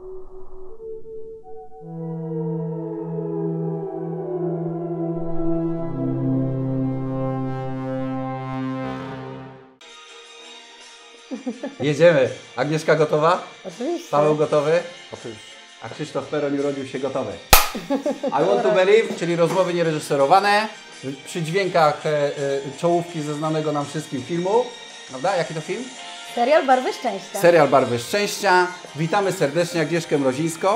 Jedziemy. Agnieszka gotowa? Oczywiście. Paweł gotowy? Oczywiście. A Krzysztof Peroń urodził się gotowy. I want to believe, czyli rozmowy niereżyserowane, przy dźwiękach czołówki ze znanego nam wszystkim filmu. Prawda? Jaki to film? Serial Barwy Szczęścia. Serial Barwy Szczęścia. Witamy serdecznie Agnieszkę Mrozińską,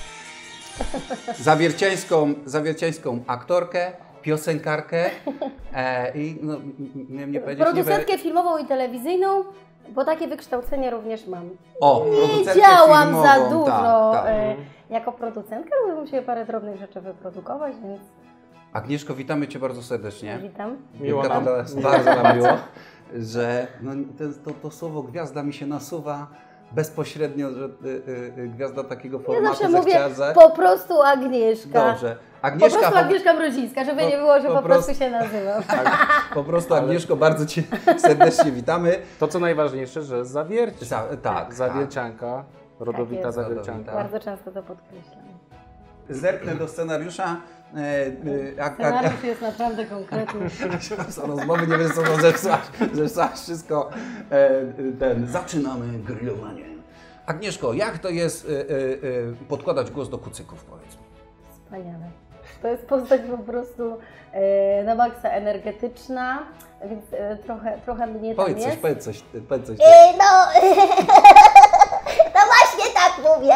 zawierciańską aktorkę, piosenkarkę i no, nie powiedzieć... Producentkę filmową i telewizyjną, bo takie wykształcenie również mam. O, nie producentkę działam filmową, za dużo tak. jako producentka, ale musiałam parę drobnych rzeczy wyprodukować, więc Agnieszko, witamy Cię bardzo serdecznie. witam. Miło nam. Bardzo nam miło, że no, to słowo gwiazda mi się nasuwa bezpośrednio, że gwiazda takiego Ja formatu zawsze mówię zechciaza. po prostu Agnieszka. Dobrze. Po Agnieszka, prostu Agnieszka Mrozińska, żeby nie było, że po prostu się nazywam. po prostu Agnieszko, bardzo Cię serdecznie witamy. To co najważniejsze, że zawierci. Tak. Zawiercianka, rodowita jest. zawiercianka. Bardzo często to podkreślam. Zerknę do scenariusza. Scenariusz jest naprawdę konkretny. Rozmowy nie wiedzą, zepsułaś wszystko. Zaczynamy grillowanie. Agnieszko, jak to jest podkładać głos do kucyków, powiedz mi? Wspaniale. To jest postać po prostu na maksa energetyczna, więc trochę mnie tam jest. Powiedz coś. No, to właśnie tak mówię.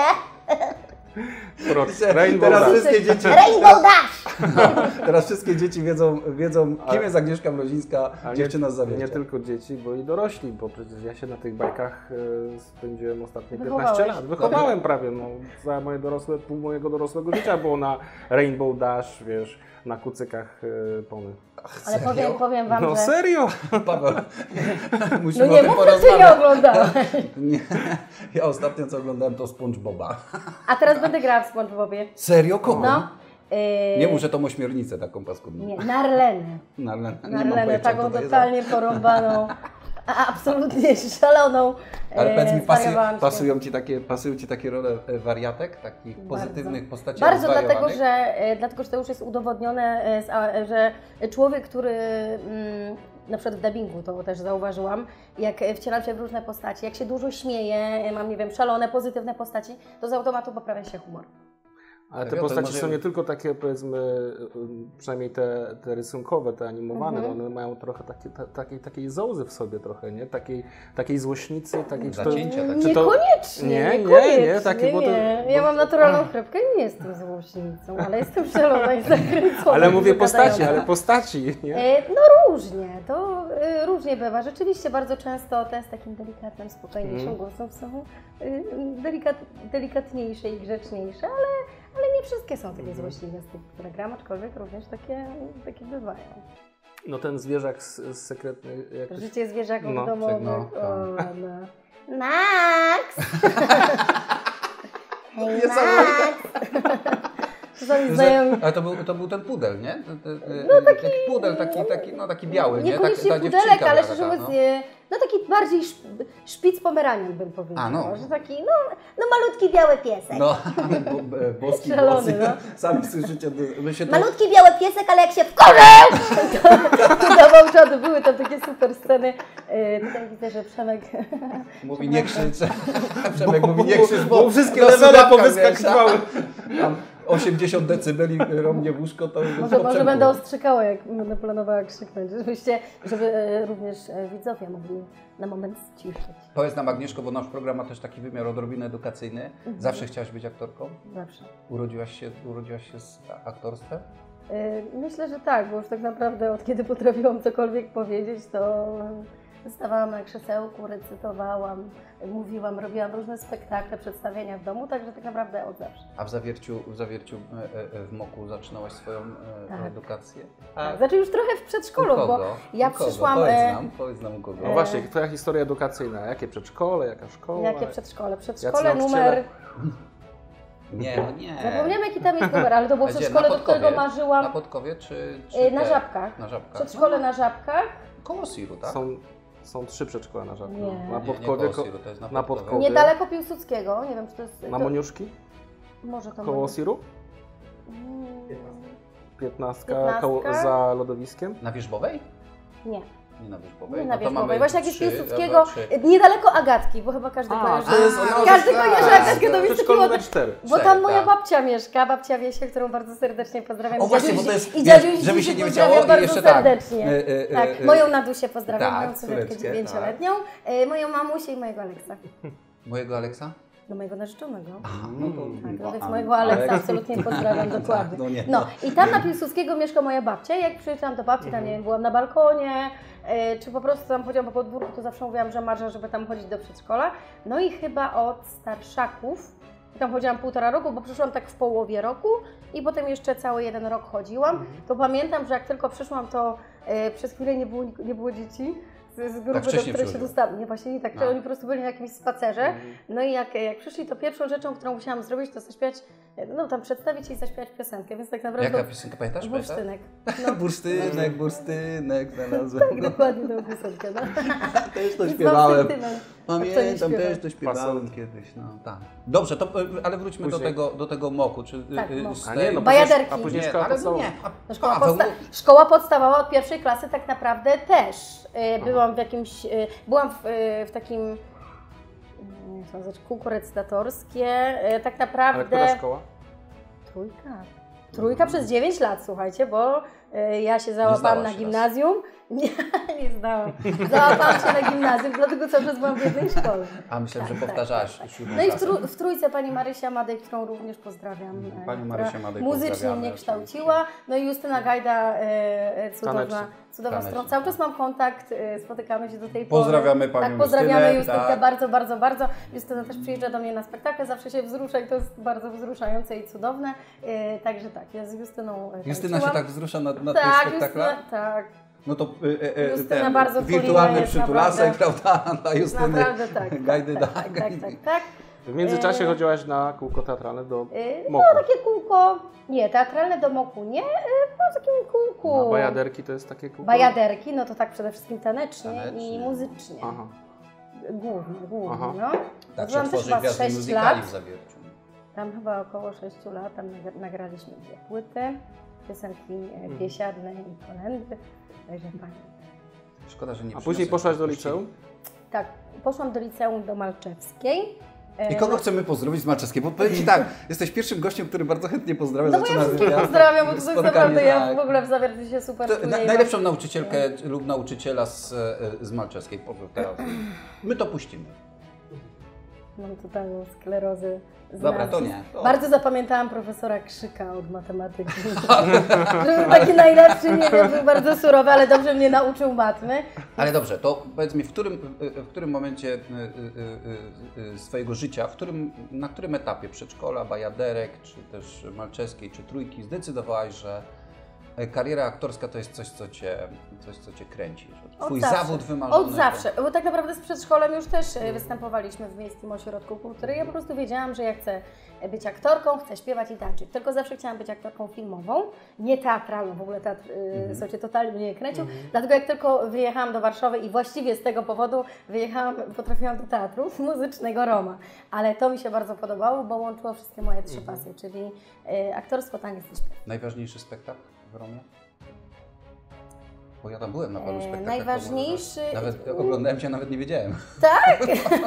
Rainbow Teraz Dash. wszystkie dzieci, Rainbow Dash! teraz wszystkie dzieci wiedzą kim jest Agnieszka Mrozińska, dziewczyna z Zawiercia. Nie tylko dzieci, bo i dorośli, bo przecież ja się na tych bajkach spędziłem ostatnie 15 Wychowałeś. lat. Wychowałem prawie, no, za moje dorosłe, pół mojego dorosłego życia było na Rainbow Dash, wiesz, na kucykach Pony. Ale powiem wam, No że... serio? Paweł, No musimy o nie tym mów, że nie porozmawiać. oglądałeś. Nie, ja ostatnio co oglądałem to SpongeBoba. A teraz będę grała w SpongeBobie. Serio? Kogo? No. Nie muszę tą ośmiornicę taką paskudną. Nie, Narlenę. Narlenę, taką totalnie porąbaną, absolutnie szaloną. Ale powiedz mi, zwariowałam się. pasują Ci takie role wariatek, takich pozytywnych postaci? Bardzo, dlatego zwariowanych? że to już jest udowodnione, że człowiek, który na przykład w dubbingu to też zauważyłam, jak wcielam się w różne postaci, jak się dużo śmieję, mam, nie wiem, szalone, pozytywne postaci, to z automatu poprawia się humor. Ale te Serio? To postaci może- są nie tylko takie, powiedzmy, przynajmniej te rysunkowe, te animowane, one mają trochę takiej zołzy w sobie trochę, nie? Takiej złośnicy, takiej... Zacięcia, tak? czy to- Niekoniecznie, Nie, niekoniecznie, takie, bo to- Ja mam naturalną chrypkę i nie jestem złośnicą, ale jestem szalona i zakręcona. Ale mówię postaci, wygadająca. nie? No różnie, to różnie bywa. Rzeczywiście bardzo często te z takim delikatnym, spokojniejszym głosem są delikatniejsze i grzeczniejsze, ale nie wszystkie są takie złośliwe z tych, które gram, aczkolwiek również takie bywają. No ten zwierzak z sekretnej... jakoś- Życie zwierzaków No, domowych. no. Max! Hej, Niesamowite. Max! Czasami znajomi. Ale to był ten pudel, nie? Taki pudel, taki biały, nie? Niekoniecznie Ta pudelek, dziewczynka ale taka, szczerze mówiąc, no. no taki bardziej szpic pomeranian bym powiedziała, A, no. że taki, no malutki biały piesek. No, boski Szalony, głosy. no. Sami słyszycie, my się tu... Malutki biały piesek, ale jak się wkurzy, to dawał czadu. Były tam takie super sceny. Tutaj widzę, że Przemek... Mówi nie krzycz. Przemek mówi nie krzycz, bo wszystkie na levele słuchawkach, powyskakiwały. wiesz, tam 80 decybeli romnie w łóżko, to Może będę ostrzykała, jak będę planowała krzyknąć, żeby również widzowie mogli na moment ściszyć. Powiedz nam, Agnieszko, bo nasz program ma też taki wymiar odrobinę edukacyjny. Zawsze chciałaś być aktorką? Zawsze. Urodziłaś się z aktorstwem? Myślę, że tak, bo już tak naprawdę od kiedy potrafiłam cokolwiek powiedzieć, to stawałam na krzesełku, recytowałam, mówiłam, robiłam różne spektakle, przedstawienia w domu, także tak naprawdę od zawsze. A w Zawierciu w Moku zaczynałaś swoją Tak. edukację? Tak, znaczy już trochę w przedszkolu, bo ja przyszłam... Powiedz nam u kogo. No właśnie, twoja historia edukacyjna. Jakie przedszkole, jaka szkoła? Jakie przedszkole? Jacy Przedszkole nauczyciele? numer... Nie, no nie. Zapomniałam, jaki tam jest numer, ale to było A gdzie? przedszkole, Na do którego Podkowie? marzyłam. Na Podkowie czy Na te? Żabkach. Na Żabkach. Przedszkole na Żabkach. Koło Siru, tak? Są Są 3 przedszkola na Żarku. Nie. Na Nie, Podkowie, koło Siru, to jest na Podkowie. Podkowie. Niedaleko Piłsudskiego, nie wiem czy to jest... Na to, Moniuszki? może to Koło Siru? Mm, 15 15. za lodowiskiem. Na Wierzbowej? Nie. Nie na Wierzbowej. Nie No na to Wierzbowej. mamy Właśnie jak jest 3, Piłsudskiego, albo 3. niedaleko Agatki, bo chyba każdy kojarzy. to jest Każdy tak. kojarzy Agatkę, to jest Przedszkolu takiego... numer 4. Bo tam Cztery, moja tak. babcia mieszka, babcia Wiesia, którą bardzo serdecznie pozdrawiam. O I właśnie, dziadziuś- bo to jest, i wiesz, dziadziuś żeby Zisiu się nie pozdrawiam widziało i bardzo jeszcze tak. serdecznie. Tak, moją Nadusię pozdrawiam, tak, moją córeczkę córeczkę, 9-letnią, moją mamusię i mojego Aleksa. Mojego Aleksa? No mojego narzeczonego. Aha, no to... Tak, no więc a, mojego Aleksa Aleks. absolutnie pozdrawiam dokładnie. no nie. No i tam na Piłsudskiego mieszka moja babcia. Jak przyjeżdżałam do babci, tam nie wiem, byłam na balkonie, czy po prostu tam chodziłam po podwórku, to zawsze mówiłam, że marzę, żeby tam chodzić do przedszkola. No i chyba od starszaków, tam chodziłam 1,5 roku, bo przyszłam tak w połowie roku i potem jeszcze cały 1 rok chodziłam. To pamiętam, że jak tylko przyszłam, to przez chwilę nie było dzieci z grupy, do wcześnie której się przychodziły. dostałam. Nie, właśnie nie tak, A. oni po prostu byli na jakimś spacerze. No i jak przyszli, to pierwszą rzeczą, którą musiałam zrobić, to zaśpiewać, no tam przedstawić i zaśpiewać piosenkę, więc tak naprawdę... Jaka piosenka, pamiętasz? Bursztynek. Bursztynek, bursztynek znalazłem. Tak, dokładnie tą piosenkę, no. Też to Więc śpiewałem. mam sentyment. Kto nie Pamiętam, śpiewa? też to śpiewałem kiedyś. No, tak. Dobrze, to, ale wróćmy do tego moku. Czy, Tak, mok. z A tej- nie, no Bajaderki. a później Nie, szkoła ale podstawowa. nie. No, szkoła, Paweł, szkoła podstawowa od 1. klasy tak naprawdę też. Byłam w jakimś, byłam w takim, co to znaczy, kółko recytatorskie, tak Ale naprawdę... która szkoła? Trójka przez 9 lat, słuchajcie, bo ja się załapałam zdałaś na raz. gimnazjum. Nie zdałam. Załapałam się na gimnazjum, dlatego cały czas byłam w jednej szkole. A myślałem, że Tak, powtarzałaś tak. siódmą No i klasę. w trójce pani Marysia Madej, którą również pozdrawiam. Pani która Marysia Madej muzycznie pozdrawiamy mnie oczywiście. kształciła. No i Justyna Gajda, cudowna Taneczna. strona. Cały czas mam kontakt, spotykamy się do tej pory. Pozdrawiamy panią Tak, pozdrawiamy Justynę, Justynkę tak. bardzo, bardzo, bardzo. Justyna też przyjeżdża do mnie na spektakle, zawsze się wzrusza i to jest bardzo wzruszające i cudowne. Także tak, ja z Justyną Justyna się tańczyłam. tak wzrusza na tych Tak, spektaklach? Justyna, tak. No to Justyna bardzo wirtualny czujna jest, przytulasek, naprawdę. prawda, dla Justyny. Naprawdę tak. Gajdy, tak. W międzyczasie chodziłaś na kółko teatralne do No Moku. takie kółko, nie, teatralne do Moku, nie, po takim kółku. A bajaderki to jest takie kółko? Bajaderki, no to tak przede wszystkim tanecznie Tanecznie. i muzycznie. Aha. Głównie, Aha. no. Tak się Byłam też tworzy chyba gwiazdy 6 muzykali lat. w Zawierciu. Tam chyba około 6 lat, tam nagraliśmy 2 płyty, piosenki biesiadne i kolędy, także pamiętam. Szkoda, że nie A później przyniosłeś poszłaś do puścili. liceum? Tak, poszłam do liceum do Malczewskiej. I kogo chcemy pozdrowić z Malczewskiej? Bo powiem Ci tak, jesteś pierwszym gościem, który bardzo chętnie pozdrawia. No bo ja zaczyna wszystkich wywiad. pozdrawiam, bo to jest Spotkanie, naprawdę, ja tak. w ogóle w Zawierciu się super To czuję. najlepszą nauczycielkę lub nauczyciela z Malczewskiej. Pozdrów teraz. My to puścimy. Mam totalną sklerozę. z Dobra, nazw. to nie. To- Bardzo zapamiętałam profesora Krzyka od matematyki. Że był taki najlepszy, nie wiem, był bardzo surowy, ale dobrze mnie nauczył matmy. Ale dobrze, to powiedz mi, w którym momencie swojego życia, na którym etapie przedszkola, bajaderek, czy też Malczewskiej, czy Trójki zdecydowałaś, że kariera aktorska to jest coś, co cię kręci? Że twój Od zawsze. zawód wymarzony? Od zawsze, bo tak naprawdę z przedszkolem już też występowaliśmy w Miejskim Ośrodku Kultury. Ja po prostu wiedziałam, że ja chcę być aktorką, chcę śpiewać i tańczyć. Tylko zawsze chciałam być aktorką filmową, nie teatralną. W ogóle teatr sobie totalnie mnie nie kręcił. Dlatego jak tylko wyjechałam do Warszawy i właściwie z tego powodu potrafiłam do teatru muzycznego Roma. Ale to mi się bardzo podobało, bo łączyło wszystkie moje 3 pasje, czyli aktorstwo, taniec i śpiew. Najważniejszy spektakl w Romie? Bo ja tam byłem na paru spektaklach. Najważniejszy... Nawet oglądałem Cię, nawet nie wiedziałem. Tak?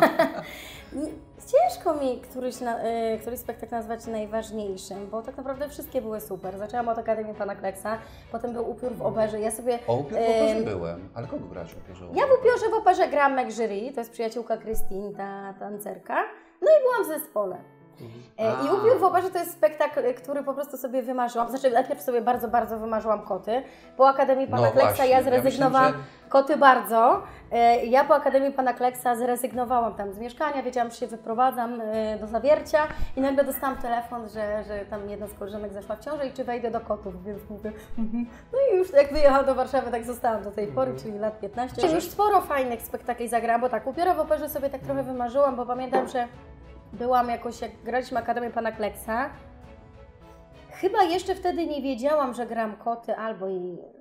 Ciężko mi któryś spektakl nazwać najważniejszym, bo tak naprawdę wszystkie były super. Zaczęłam od Akademii Pana Kleksa, potem był Upiór w operze. Ja sobie... O upiór w operze byłem, ale kogo grałeś w operze? Ja w upiorze w operze grałam Meg Jury, to jest przyjaciółka Christine, ta tancerka. No i byłam w zespole. I Upiór w operze to jest spektakl, który po prostu sobie wymarzyłam. Znaczy najpierw sobie bardzo, bardzo wymarzyłam koty. Po Akademii Pana Kleksa właśnie. ja zrezygnowałam. Ja myślę, Koty bardzo. Ja po Akademii Pana Kleksa zrezygnowałam tam z mieszkania, wiedziałam, że się wyprowadzam do Zawiercia i nagle dostałam telefon, że tam jedna z koleżanek zaszła w ciążę i czy wejdę do kotów, więc mówię No i już jak wyjechałam do Warszawy, tak zostałam do tej pory, czyli lat 15. Już sporo fajnych spektakli zagrałam, bo tak Upiór w operze sobie tak trochę wymarzyłam, bo pamiętam, że byłam jakoś, jak graliśmy Akademię Pana Kleksa, chyba jeszcze wtedy nie wiedziałam, że gram koty albo i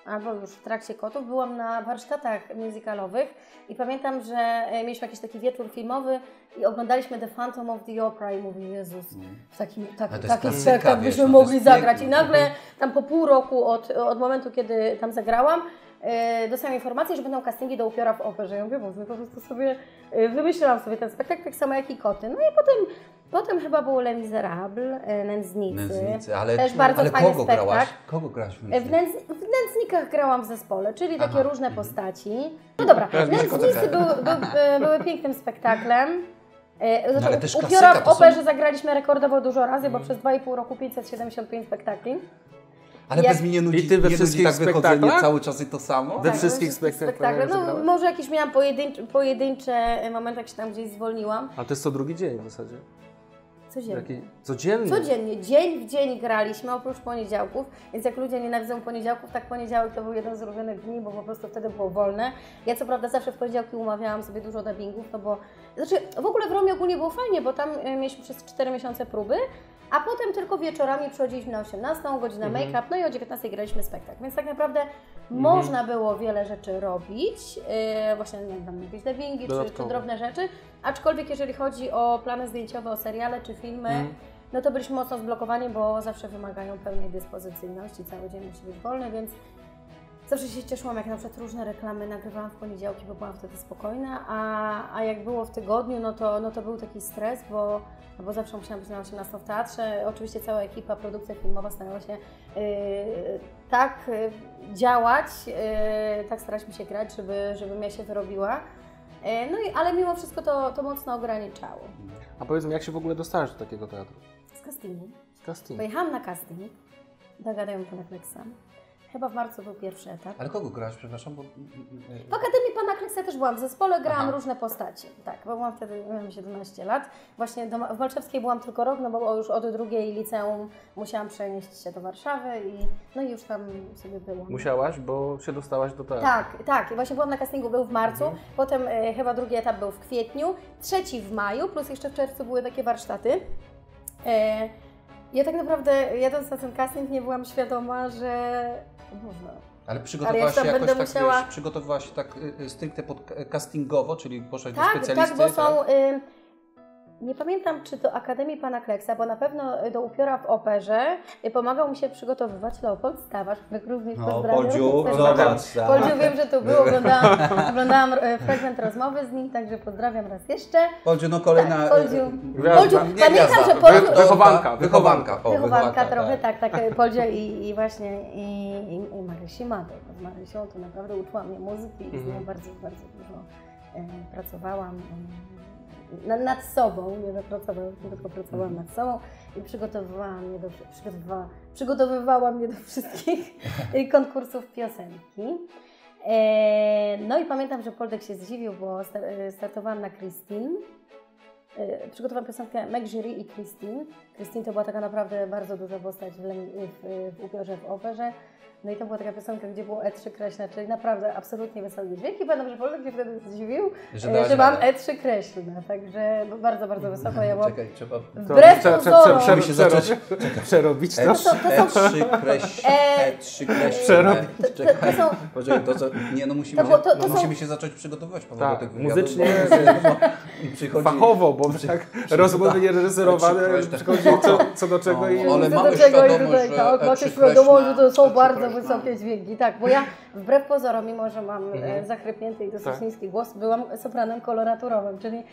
albo już w trakcie kotów, byłam na warsztatach musicalowych i pamiętam, że mieliśmy jakiś taki wieczór filmowy i oglądaliśmy The Phantom of the Opera i mówię, Jezus, w taki spektakl byśmy mogli zagrać. I nagle tam po pół roku od momentu, kiedy tam zagrałam, dostałam informację, że będą castingi do upiora w operze. Ja mówię, Boże, po prostu sobie wymyśliłam sobie ten spektakl, tak samo jak i koty. No i potem chyba było Les Miserables, Nędznicy. Też bardzo fajny kogo spektakl. grałaś? Kogo grałaś w W Nędznikach grałam w zespole, czyli takie różne postaci. No dobra, Nędznicy były pięknym spektaklem. ale też upiora klasyka, w to operze są... zagraliśmy rekordowo dużo razy, bo przez 2,5 roku 575 spektakli. Ale bez mnie nie nudzi, I ty we nie wszystkich nudzi tak wychodzenie spektaklach? cały czas i to samo? We wszystkich spektaklach. No, może jakieś miałam pojedyncze momenty, jak się tam gdzieś zwolniłam. A to jest co drugi dzień w zasadzie? Codziennie. Codziennie? Codziennie, dzień w dzień graliśmy, oprócz poniedziałków, więc jak ludzie nienawidzą poniedziałków, tak poniedziałek to był jeden z ulubionych dni, bo po prostu wtedy było wolne. Ja co prawda zawsze w poniedziałki umawiałam sobie dużo dubbingów, no bo... Znaczy w ogóle w Romie ogólnie było fajnie, bo tam mieliśmy przez 4 miesiące próby, a potem tylko wieczorami przychodziliśmy na 18, godzina make-up, no i o 19 graliśmy spektakl, więc tak naprawdę można było wiele rzeczy robić, właśnie nie wiem, tam jakieś dubbingi czy drobne rzeczy, aczkolwiek jeżeli chodzi o plany zdjęciowe, o seriale czy filmy, no to byliśmy mocno zblokowani, bo zawsze wymagają pełnej dyspozycyjności, cały dzień musi być wolny, więc zawsze się cieszyłam, jak na przykład różne reklamy nagrywałam w poniedziałki, bo byłam wtedy spokojna, a jak było w tygodniu, no to był taki stres, bo zawsze musiałam być na 18 w teatrze. Oczywiście cała ekipa, produkcja filmowa starała się tak działać, tak staraliśmy się grać, żebym ja się wyrobiła. No ale mimo wszystko to mocno ograniczało. A powiedz mi, jak się w ogóle dostałeś do takiego teatru? Z castingu. Z castingu. Pojechałam na casting, dogadają pana Kleksa. Chyba w marcu był pierwszy etap. Ale kogo grałaś, przepraszam? Bo... W Akademii Pana Kleksa też byłam w zespole, grałam różne postaci. Tak, bo byłam wtedy, miałam 17 lat. Właśnie w Malczewskiej byłam tylko rok, no bo już od drugiej liceum musiałam przenieść się do Warszawy i już tam sobie byłam. Musiałaś, bo się dostałaś do teatru. Tak. I właśnie byłam na castingu, był w marcu, potem chyba drugi etap był w kwietniu, trzeci w maju, plus jeszcze w czerwcu były takie warsztaty. Ja tak naprawdę, jadąc na ten casting, nie byłam świadoma, że można. Ale przygotowałaś się jakoś tak, musiała... wiesz, przygotowałaś się tak stricte castingowo, czyli poszłaś do specjalisty? Tak, bo są... Nie pamiętam, czy do Akademii Pana Kleksa, bo na pewno do upiora w operze pomagał mi się przygotowywać Leopold Stawarz, których również pozdrawiam. Poldziu, zobacz. Poldziu, wiem, że tu był, oglądałam fragment rozmowy z nim, także pozdrawiam raz jeszcze. Poldziu, no kolejna... Tak, Poldziu, pamiętam, że Poldziu... Wychowanka trochę, tak, Poldziu i właśnie i Marysi Madek. Z Marysią to naprawdę uczyła mnie muzyki i z nią bardzo, bardzo dużo pracowałam. Nad sobą, nie zapracowałam, tylko pracowałam nad sobą i przygotowywała mnie do wszystkich konkursów piosenki. No i pamiętam, że Poldek się zdziwił, bo startowałam na Christine. Przygotowałam piosenkę Meg Jury i Christine. Christine to była taka naprawdę bardzo duża postać w upiorze w operze. No i to była taka piosenka, gdzie było E3 kreślne, czyli naprawdę absolutnie wysokie dźwięki. Pamiętam, że Poldek się wtedy zdziwił, że mam E3 kreślne, także bardzo, bardzo wysoko. Ja byłam trzeba... Wbrew pozorom. Musimy się zacząć przerobić to. E3 kreślne. Musimy się zacząć przygotowywać, Paweł, do tych wywiadów. Muzycznie, fachowo, bo tak rozmowy niereżyserowane, przychodzi co do czego i... Ale mamy świadomość, że to są bardzo wysokie dźwięki, tak, bo ja wbrew pozorom, mimo że mam zachrypnięty i dosyć niski głos, byłam sopranem koloraturowym, czyli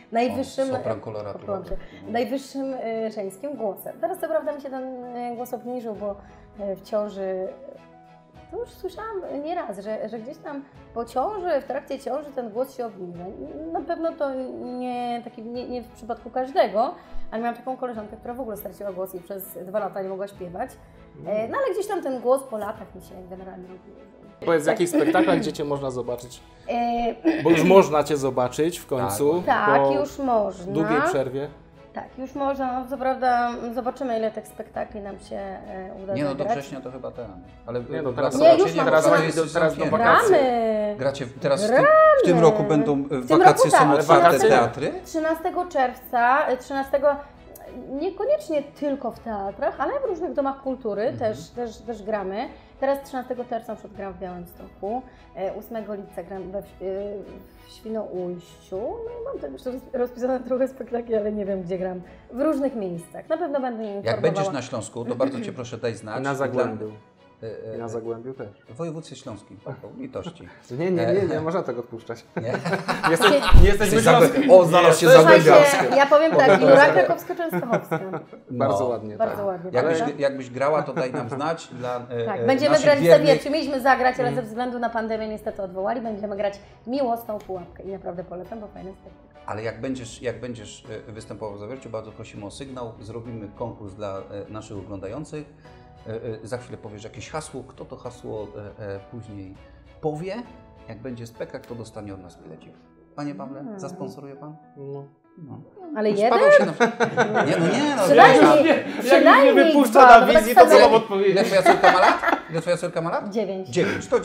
najwyższym żeńskim głosem. Teraz co prawda mi się ten głos obniżył, bo w ciąży, to już słyszałam nieraz, że gdzieś tam po ciąży, w trakcie ciąży ten głos się obniża. Na pewno to nie w przypadku każdego, ale miałam taką koleżankę, która w ogóle straciła głos i przez 2 lata nie mogła śpiewać. No ale gdzieś tam ten głos po latach mi się generalnie obniżył. Powiedz, w jakich spektaklach, gdzie Cię można zobaczyć? Bo już można Cię zobaczyć w końcu. Tak, już można. W długiej przerwie. Tak, już można. No, co prawda zobaczymy, ile tych spektakli nam się uda Nie no, do zagrać. września to chyba ten. Ale no teraz do wakacje. Gracie teraz w tym roku będą wakacje, są otwarte teatry? 13 czerwca, niekoniecznie tylko w teatrach, ale w różnych domach kultury też gramy. Teraz 13 czerwca gram w Białymstoku, 8 lipca gram w Świnoujściu. No i mam tam jeszcze rozpisane trochę spektakli, ale nie wiem, gdzie gram. W różnych miejscach. Na pewno będę informowała. Jak będziesz na Śląsku, to bardzo Cię proszę daj znać. I na Zagłębiu. I na Zagłębiu też. W województwie śląskim, litości. Nie można tego odpuszczać. Nie? Nie jesteśmy O, zaraz się Zagłębia. Słuchajcie, ja powiem tak, Jura Krakowsko-Częstochowska. Bardzo ładnie. Bardzo ładnie. Jakbyś grała, to daj nam znać. Tak, będziemy naszych grać w wiernych. Zawierciu. Mieliśmy zagrać, ale ze względu na pandemię niestety odwołali. Będziemy grać Miłosną Pułapkę i naprawdę polecam, bo fajny spektakl. Ale jak będziesz występował w Zawierciu, bardzo prosimy o sygnał. Zrobimy konkurs dla naszych oglądających. Za chwilę powiesz jakieś hasło. Kto to hasło później powie? Jak będzie spektakl, to dostanie od nas bilecik. Panie Pawle, zasponsoruje Pan? No. No. Ale Już jeden? Paweł się na... Nie, no. Przynajmniej Jak mnie wypuszcza dwa, na no tak wizji, to co samo. mam odpowiedzieć? Ile Twoja córka ma lat? Ile Twoja córka ma lat? 9. 9. To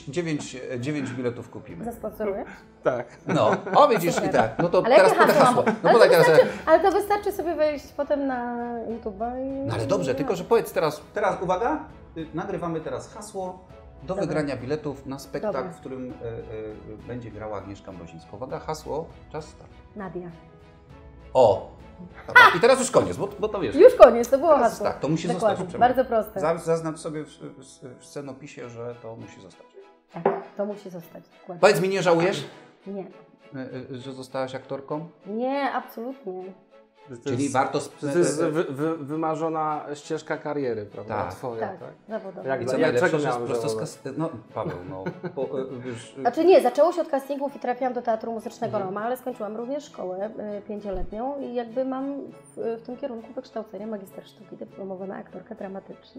9 biletów kupimy. Zasponsoruję? Tak. No, o widzisz i tak. No to Ale teraz jakie podaj hasło? hasło. No podaj teraz. Ale to wystarczy sobie wejść potem na YouTube'a i... No ale dobrze, tylko że powiedz teraz uwaga, nagrywamy teraz hasło do Dobra. wygrania biletów na spektakl, Dobra. w którym będzie grała Agnieszka Mrozińska. Uwaga, hasło, czas start. Nadia. O! Dobra. I teraz już koniec, bo to wiesz. Już koniec, to było Teraz hasło. tak, to musi Dokładnie, zostać. Przemysł. bardzo proste. Zaznacz sobie w scenopisie, że to musi zostać. Tak, to musi zostać. Dokładnie. Powiedz mi, nie żałujesz, Nie. że zostałaś aktorką? Nie, absolutnie. Czyli warto... To jest wymarzona ścieżka kariery, prawda? Tak. Twoja, Tak, tak? zawodowo. Jak I co Dlaczego najlepsze, że miałem prosto żałować? No, Paweł, no, wiesz, Znaczy nie, zaczęło się od castingów i trafiłam do Teatru Muzycznego Roma, ale skończyłam również szkołę 5-letnią i jakby mam w tym kierunku wykształcenie magister sztuki, dyplomowana aktorka dramatyczna.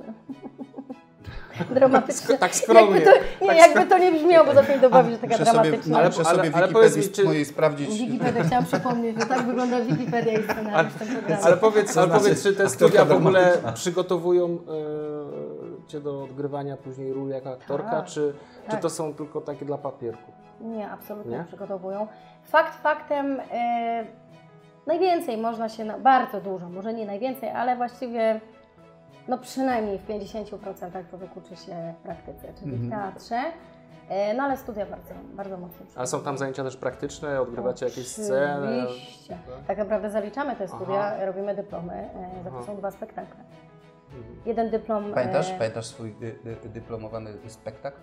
Dramatyczna. Tak skromnie. Jakby to nie brzmiało, bo zawsze dobawi, że taka dramatyczna. ale- Muszę sobie ale powiedz mi, czy- mojej sprawdzić. Wikipedię chciałam przypomnieć, że tak wygląda Wikipedia i scenariusz w tym programie. Ale powiedz, czy te aktorka studia w ogóle dramatyczna. przygotowują Cię do odgrywania później ról jako aktorka, Tak, czy tak. to są tylko takie dla papierków? Nie, absolutnie Nie? nie przygotowują. Fakt faktem, najwięcej można się, bardzo dużo, może nie najwięcej, ale właściwie no przynajmniej w 50% człowiek uczy się w praktyce, czyli w teatrze. No ale studia bardzo, bardzo mocno przygotowują. A są tam zajęcia też praktyczne? Odgrywacie jakieś sceny? Oczywiście. Tak naprawdę zaliczamy te studia, Aha. robimy dyplomy, za to Aha. są 2 spektakle. Jeden dyplom... Pamiętasz swój dyplomowany spektakl?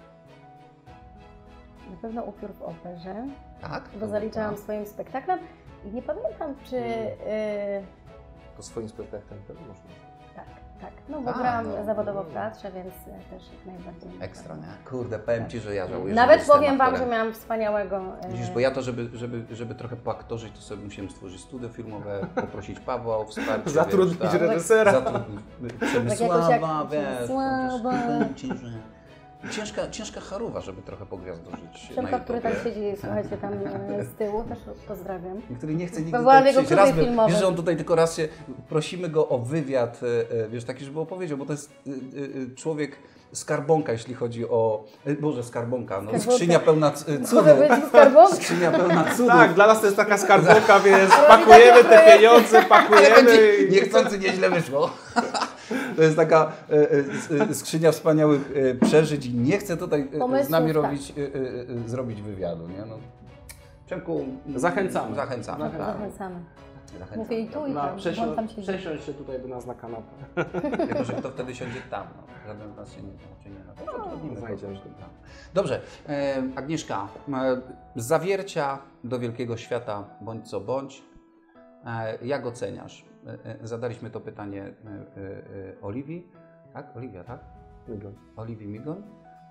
Na pewno Upiór w operze, Tak? bo zaliczałam swoim spektaklem i nie pamiętam, czy... To swoim spektaklem też można. Tak, no bo A, grałam no. zawodowo w teatrze, więc też jak najbardziej. Ekstra, nie? Kurde, powiem Ci, że ja żałuję, że Nawet jestem powiem Wam, aktorem. że miałam wspaniałego... Widzisz, bo ja to, żeby trochę poaktorzyć, to sobie musiałem stworzyć studio filmowe, poprosić Pawła o wsparcie. Zatrudnić wiesz, tak. reżysera. Zatrudnić Przemysława, Tak jakoś jak wiesz. Przemysława. powiem Ci, że ciężka charuwa, żeby trochę pogwiazdożyć na Przemka, który tam YouTubie. siedzi, słuchajcie, tam z tyłu, też pozdrawiam. Który nie chce nigdy byłam w tutaj jego przyjść. Raz klubie filmowym. wiesz, że on tutaj tylko raz się... Prosimy go o wywiad, wiesz, taki, żeby opowiedział, bo to jest człowiek skarbonka, jeśli chodzi o... Boże, skarbonka, no, Skarbonka. skrzynia pełna cudów. Może być skarbonka? Skrzynia pełna cudów. Tak, dla nas to jest taka skarbonka, więc pakujemy te pieniądze, Ale pakujemy będzie i... niechcący nieźle wyszło. To jest taka skrzynia wspaniałych przeżyć i nie chcę tutaj z Pomysłów, nami tak. zrobić wywiadu, nie? No. Przemku, Zachęcamy. Zachęcamy. tak. Zachęcamy. Mówię i tu, i tam, bo on tam siedzi. Przesiąść się tutaj do nas na kanapę. Tylko, że kto wtedy siądzie tam. No. Żaden z nas się nie na to. Odchodnimy znajdziemy. kogoś tam. Dobrze, Agnieszka, z Zawiercia do wielkiego świata, bądź co bądź. Jak oceniasz? Zadaliśmy to pytanie Oliwii, tak? Oliwia, tak? Migoń. Oliwii Migoń.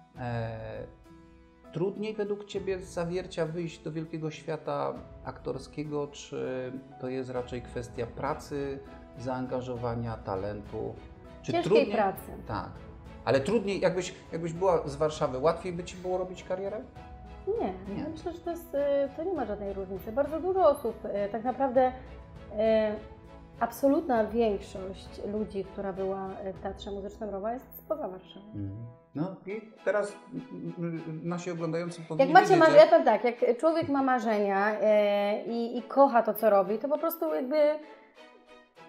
Trudniej według Ciebie z Zawiercia wyjść do wielkiego świata aktorskiego, czy to jest raczej kwestia pracy, zaangażowania, talentu? Czy Ciężkiej pracy. Tak. Ale trudniej, jakbyś była z Warszawy, łatwiej by Ci było robić karierę? Nie, Nie. ja myślę, że to nie ma żadnej różnicy. Bardzo dużo osób, tak naprawdę absolutna większość ludzi, która była w Teatrze Muzycznym Roma, jest spoza Warszawy. No i teraz nasi oglądający Jak powinni macie wiedzieć, marzenia, że... ja powiem tak, jak człowiek ma marzenia i kocha to, co robi, to po prostu jakby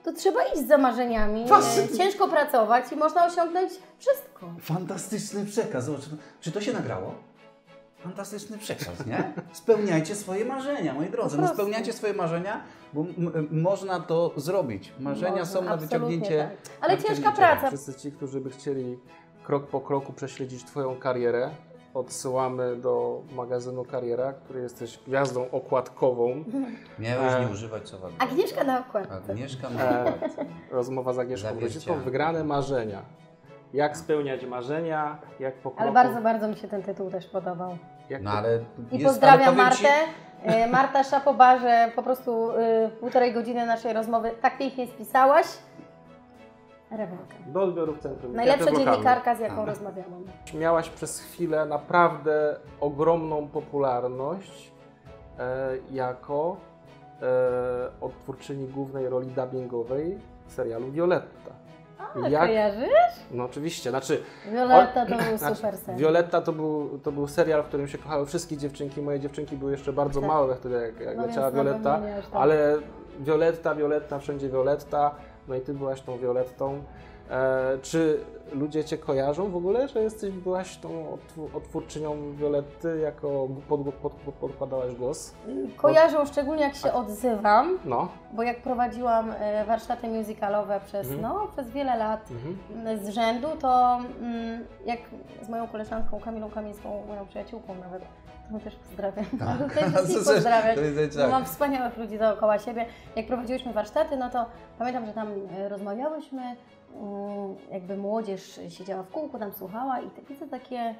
to trzeba iść za marzeniami, ciężko pracować i można osiągnąć wszystko. Fantastyczny przekaz. Zobacz, czy to się nagrało? Fantastyczny przekaz, nie? Spełniajcie swoje marzenia, moi drodzy. No spełniajcie swoje marzenia, bo można to zrobić. Marzenia są na wyciągnięcie. Tak. Ale ciężka praca. Wszyscy ci, którzy by chcieli krok po kroku prześledzić Twoją karierę, odsyłamy do magazynu Kariera, który jesteś gwiazdą okładkową. Miałeś nie używać słowa. Agnieszka na okładce. Agnieszka na okładce. Rozmowa z Agnieszką Grosicką. Wygrane marzenia. Jak spełniać marzenia, jak po kroku... Ale bardzo, bardzo mi się ten tytuł też podobał. No, ale I jest, pozdrawiam ale powiem Martę. Marta Szapoba, że po prostu 1,5 godziny naszej rozmowy tak pięknie spisałaś. Rewelka. Do odbioru w Centrum. Najlepsza dziennikarka, z jaką rozmawiałam. Miałaś przez chwilę naprawdę ogromną popularność jako odtwórczyni głównej roli dubbingowej w serialu Violetta. Kojarzysz? No oczywiście, znaczy... Violetta to był super serial. Violetta to był serial, w którym się kochały wszystkie dziewczynki. Moje dziewczynki były jeszcze bardzo małe wtedy, jak leciała Violetta. Ale Violetta, wszędzie Violetta. No i Ty byłaś tą Violettą. Czy ludzie Cię kojarzą w ogóle, że byłaś tą odtwórczynią Violetty, jako podkładałaś głos? Kojarzą, szczególnie jak się odzywam, no. Bo jak prowadziłam warsztaty musicalowe przez wiele lat z rzędu, to jak z moją koleżanką Kamilą Kamińską, moją przyjaciółką nawet, którą też pozdrawiam, też wszystkich pozdrawiam, bo mam wspaniałych ludzi dookoła siebie. Jak prowadziłyśmy warsztaty, no to pamiętam, że tam rozmawiałyśmy, jakby młodzież siedziała w kółku, tam słuchała i widzę takie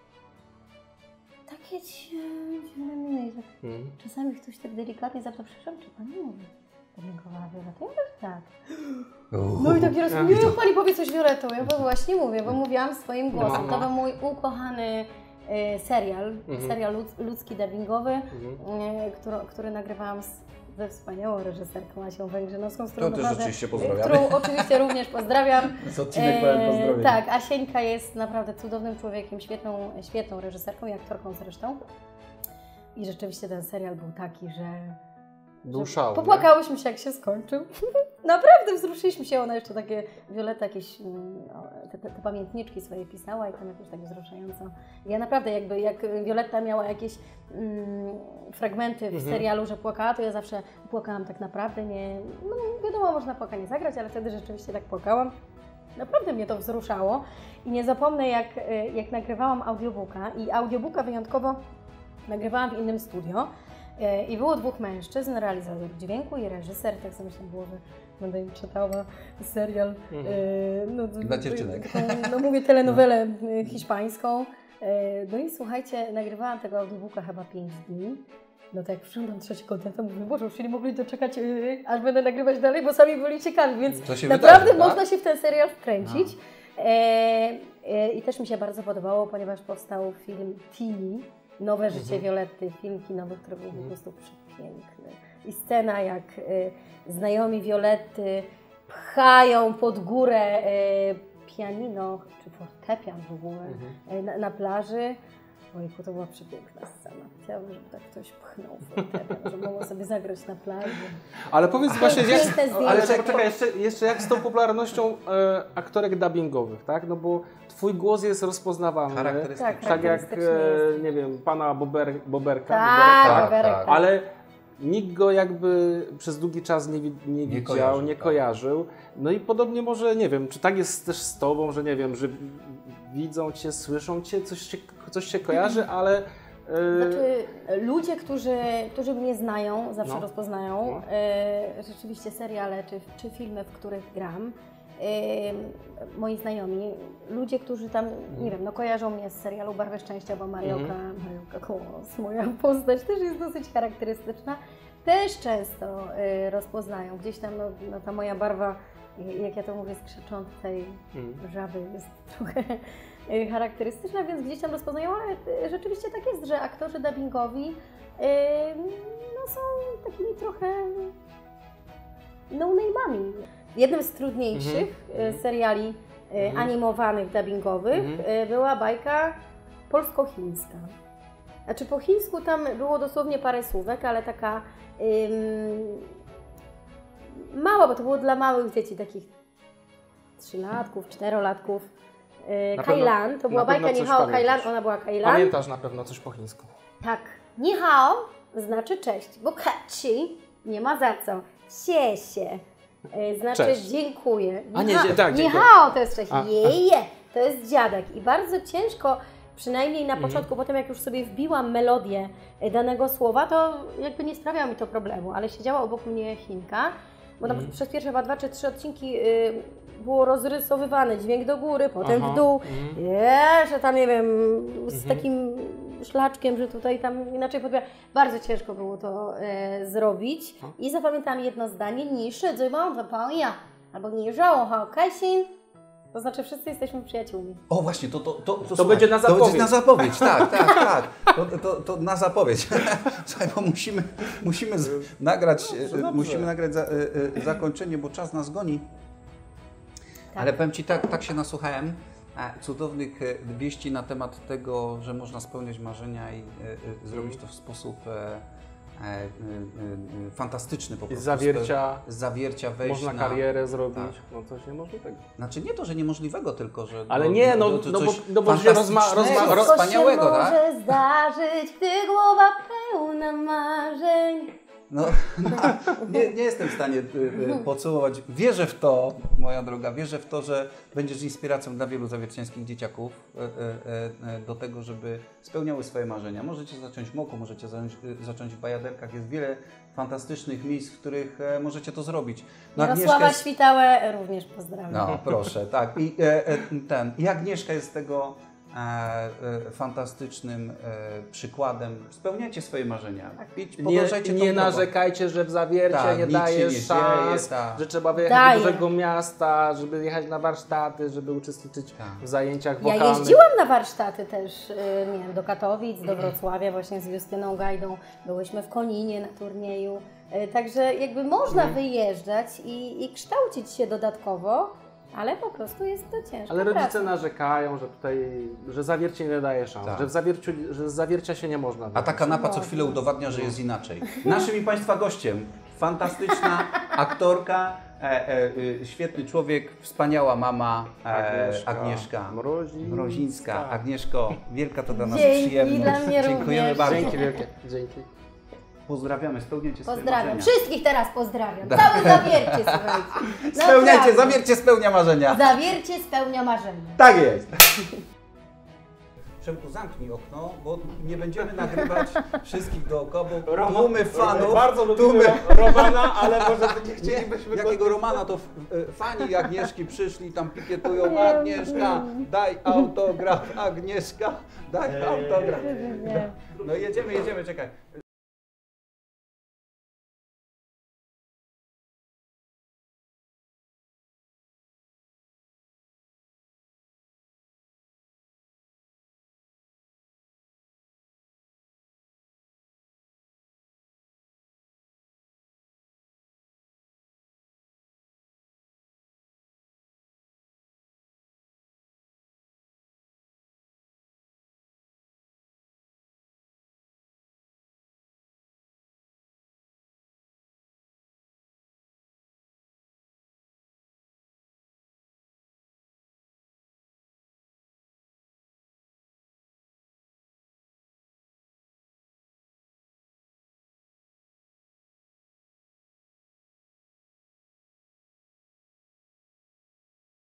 dziwne miny. Czasami ktoś tak delikatnie zapyta, przepraszam, czy Pani mówi dubbingowa Violetta? Ja mówię, tak. No i taki raz mówi, Pani powie coś Violettą. Ja właśnie mówię, bo mówiłam swoim głosem. To był mój ukochany serial ludzki dubbingowy, który nagrywałam ze wspaniałą reżyserką Asią Węgrzynowską, z którą to też rzeczywiście pozdrawiam. Którą oczywiście również pozdrawiam. Z odcinek pełen pozdrowień. Tak, Asieńka jest naprawdę cudownym człowiekiem, świetną reżyserką i aktorką zresztą. I rzeczywiście ten serial był taki, że popłakałyśmy się, jak się skończył. Naprawdę wzruszyliśmy się. Ona jeszcze takie, Violetta jakieś te pamiętniczki swoje pisała i tam jakoś tak wzruszająco. Ja naprawdę jak Violetta miała jakieś fragmenty w serialu, że płakała, to ja zawsze płakałam tak naprawdę. No wiadomo, można płakanie zagrać, ale wtedy rzeczywiście tak płakałam. Naprawdę mnie to wzruszało i nie zapomnę, jak nagrywałam audiobooka i audiobooka wyjątkowo nagrywałam w innym studio. I było 2 mężczyzn, realizator dźwięku i reżyser, tak sobie myślałam, że będę im czytała serial. Dla dziewczynek. No mówię telenowelę hiszpańską. No i słuchajcie, nagrywałam tego audiobooka chyba 5 dni. No to jak przyszłam 3 to mówię, Boże, już nie mogli doczekać, aż będę nagrywać dalej, bo sami byli ciekawi, więc naprawdę można się w ten serial wkręcić. I też mi się bardzo podobało, ponieważ powstał film Tini, Nowe życie Violetty, film kinowy, który był po prostu przepiękny. I scena, jak znajomi Violetty pchają pod górę pianino, czy fortepian w ogóle, na plaży. Ojku, to była przepiękna scena. Chciałabym, żeby tak ktoś pchnął fortepian, żeby mogło sobie zagrać na plaży. Ale powiedz właśnie, poczekaj, jeszcze jak z tą popularnością aktorek dubbingowych, tak? No bo Twój głos jest rozpoznawalny. Tak jak, nie wiem, pana Boberka. Tak. Ale nikt go jakby przez długi czas nie widział, nie kojarzył. No i podobnie może, nie wiem, czy tak jest też z Tobą, że nie wiem, że widzą Cię, słyszą Cię, coś się kojarzy, ale... Znaczy, ludzie, którzy mnie znają, zawsze rozpoznają rzeczywiście seriale czy filmy, w których gram. Moi znajomi, ludzie, którzy tam, nie wiem, kojarzą mnie z serialu Barwy Szczęścia, bo Marioka Kołos, moja postać też jest dosyć charakterystyczna, też często rozpoznają. Gdzieś tam ta moja barwa, jak ja to mówię, skrzyczącej żaby jest trochę charakterystyczna, więc gdzieś tam rozpoznają, ale rzeczywiście tak jest, że aktorzy dubbingowi są takimi trochę no-name'ami. Jednym z trudniejszych seriali animowanych, dubbingowych była bajka polsko-chińska. Znaczy po chińsku tam było dosłownie parę słówek, ale taka mała, bo to było dla małych dzieci, takich 3-latków, 4-latków. Kailan, to była bajka Ni Hao Kailan, ona była Kailan. Pamiętasz na pewno coś po chińsku. Tak. Ni Hao znaczy cześć, bo Kachi nie ma za co. Xie znaczy Cześć. dziękuję. A nie, tak, Ni dziękuję. Hao to jest cześć. A. Jeje, to jest dziadek. I bardzo ciężko, przynajmniej na początku, potem jak już sobie wbiłam melodię danego słowa, to jakby nie sprawiało mi to problemu, ale siedziała obok mnie Chinka, bo tam przez pierwsze chyba 2 czy 3 odcinki było rozrysowywany dźwięk do góry, potem w dół, jeszcze tam nie wiem, z takim szlaczkiem, że tutaj tam inaczej podbiera. Bardzo ciężko było to zrobić i zapamiętałam jedno zdanie, ni shi zui bao de pang ya, albo ni zhao hao kai xin. To znaczy wszyscy jesteśmy przyjaciółmi. O właśnie, to To będzie na zapowiedź. To będzie na zapowiedź, tak. To na zapowiedź. Słuchaj, bo musimy nagrać, zakończenie, bo czas nas goni. Tak. Ale powiem Ci, tak się nasłuchałem cudownych wieści na temat tego, że można spełniać marzenia i zrobić to w sposób fantastyczny po prostu. Z zawiercia wejść można karierę zrobić, no coś niemożliwego. Znaczy nie to, że niemożliwego, tylko że... Ale nie, bo się wspaniałego, się tak? może zdarzyć, gdy głowa pełna marzeń. No, nie jestem w stanie podsumować. Wierzę w to, moja droga, wierzę w to, że będziesz inspiracją dla wielu zawierciańskich dzieciaków do tego, żeby spełniały swoje marzenia. Możecie zacząć w Moku, możecie zacząć w Bajaderkach. Jest wiele fantastycznych miejsc, w których możecie to zrobić. No, Jarosława Świtałę również pozdrawiam. No proszę, tak. I Agnieszka jest tego fantastycznym przykładem. Spełniajcie swoje marzenia. Nie narzekajcie, że w zawiercie nie daje szans, że trzeba wyjechać do dużego miasta, żeby jechać na warsztaty, żeby uczestniczyć w zajęciach wokalnych. Ja jeździłam na warsztaty też, nie wiem, do Katowic, do Wrocławia właśnie z Justyną Gajdą. Byłyśmy w Koninie na turnieju. Także jakby można wyjeżdżać i kształcić się dodatkowo, ale po prostu jest to ciężko. Ale rodzice narzekają, że zawiercie nie daje szans, Tak. że z zawiercia się nie można wyjść. A ta kanapa co chwilę udowadnia, że jest inaczej. Naszym i Państwa gościem fantastyczna aktorka, świetny człowiek, wspaniała mama Agnieszka Mrozińska. Agnieszko, wielka to dla nas przyjemność. Dla mnie Dziękujemy również. bardzo. Dzięki wielkie. Dzięki. Pozdrawiamy, spełniajcie swoje Pozdrawiam. marzenia. Wszystkich teraz pozdrawiam. Całe zawiercie, słuchajcie. Spełniajcie, Naprawdę. zawiercie spełnia marzenia. Zawiercie spełnia marzenia. Tak jest. Przemku, zamknij okno, bo nie będziemy nagrywać wszystkich dookoła, bo tłumy fanów. Bardzo lubimy Romana, ale może nie chcielibyśmy... Jakiego Romana, to fani Agnieszki przyszli, tam pikietują: Agnieszka, daj autograf, Agnieszka, daj autograf. No jedziemy, czekaj.